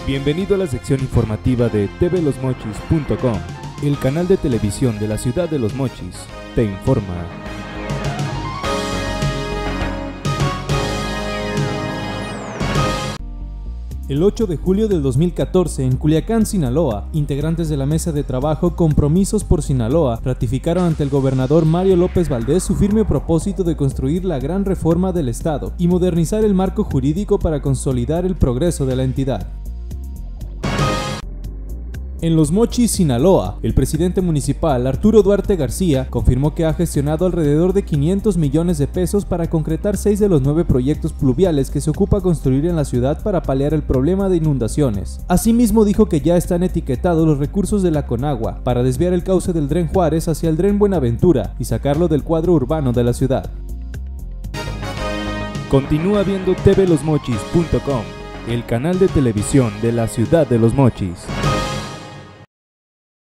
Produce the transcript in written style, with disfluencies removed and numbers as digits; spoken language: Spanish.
Bienvenido a la sección informativa de tvlosmochis.com, el canal de televisión de la ciudad de Los Mochis. Te informa. El 8 de julio del 2014, en Culiacán, Sinaloa, integrantes de la mesa de trabajo Compromisos por Sinaloa ratificaron ante el gobernador Mario López Valdés su firme propósito de construir la gran reforma del Estado y modernizar el marco jurídico para consolidar el progreso de la entidad. En Los Mochis, Sinaloa, el presidente municipal Arturo Duarte García confirmó que ha gestionado alrededor de 500 millones de pesos para concretar 6 de los 9 proyectos pluviales que se ocupa construir en la ciudad para paliar el problema de inundaciones. Asimismo dijo que ya están etiquetados los recursos de la Conagua para desviar el cauce del Dren Juárez hacia el Dren Buenaventura y sacarlo del cuadro urbano de la ciudad. Continúa viendo tvlosmochis.com, el canal de televisión de la ciudad de Los Mochis.